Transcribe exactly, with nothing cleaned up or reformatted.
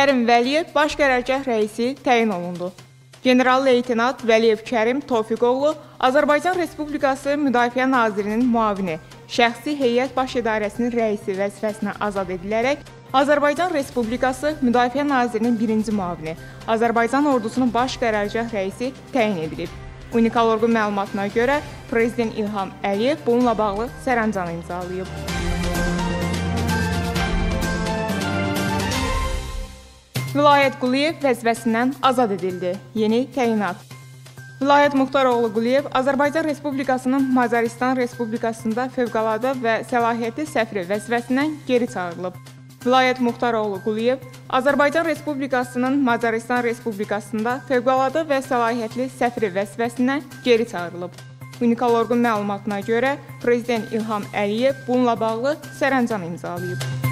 Kərim Vəliyev Baş Qərargah rəisi təyin olundu. General-leytenant Vəliyev Kərim Tofiqoğlu Azərbaycan Respublikası Müdafiə Nazirinin müavini, şəxsi heyət baş idarəsinin rəisi vəzifəsinə azad edilərək Azərbaycan Respublikası Müdafiə Nazirinin birinci müavini, Azərbaycan Ordusunun Baş Qərargah rəisi təyin edilib. Unikal orqan məlumatına görə Prezident İlham Əliyev bununla bağlı sərəncamı imzalayıb. Vilayət Quliyev vəzifəsindən azad edildi. Yeni təyinat. Vilayət Muxtaroğlu Quliyev Azərbaycan Respublikasının Macaristan Respublikasında fövqəladə və səlahiyyətli səfiri vəzifəsindən geri çağırılıb. Vilayət Muxtaroğlu Quliyev Azərbaycan Respublikasının Macaristan Respublikasında fövqəladə və səlahiyyətli səfiri vəzifəsindən geri çağırılıb. Unikal orqan məlumatına görə Prezident İlham Əliyev bununla bağlı sərəncam imzalayıb.